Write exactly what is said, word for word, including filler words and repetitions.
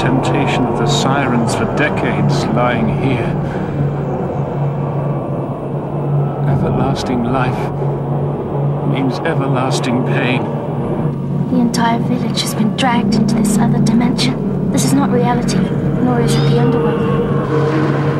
temptation of the sirens for decades lying here. Everlasting life means everlasting pain. The entire village has been dragged into this other dimension. This is not reality, nor is it the underworld.